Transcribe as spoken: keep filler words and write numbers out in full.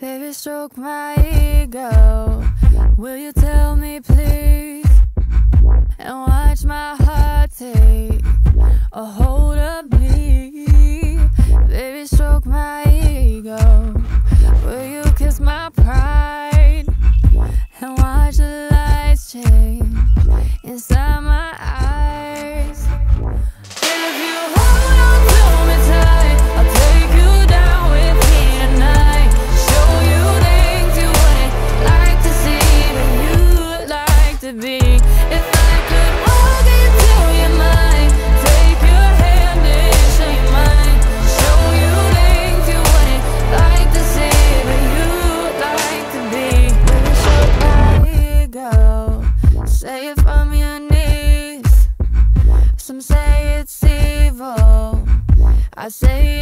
Baby, stroke my ego. Will you tell me please? And watch my heart take a hold of me. Baby, stroke my ego. Will you kiss my pride? And watch the lights change inside my eyes. If you hold on to me tight, I'll take you down with me tonight. Show you things you wouldn't like to see, but you'd like to be. If I could walk into your mind, take your hand and show you mine. Show you things you wouldn't like to see, but you'd like to be. Baby, show my ego. Say it from your knees. Some say it's evil, I say